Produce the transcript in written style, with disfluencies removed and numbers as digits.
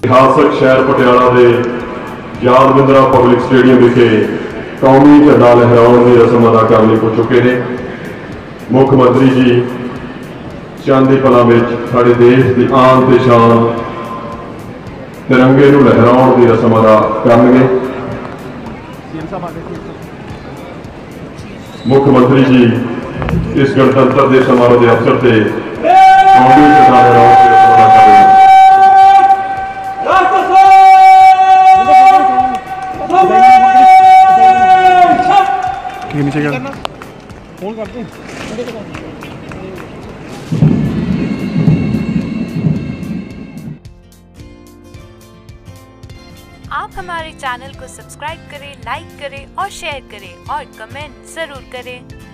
इतिहासक शहर पटियाला के यादविंद्रा पब्लिक स्टेडियम विखे कौमी झंडा लहराने की रस्म अदा करने को चुके हैं। मुख्यमंत्री जी चंद पलों में साडे देश की आन ते शान तिरंगे नूं लहराउण की रस्म अदा करनगे। मुख्यमंत्री जी इस गणतंत्र के समारोह के अवसर से कौमी झंडा लहराउण की रस्म अदा करेंगे। फोन करते हैं। आप हमारे चैनल को सब्सक्राइब करें, लाइक करें और शेयर करें और कमेंट जरूर करें।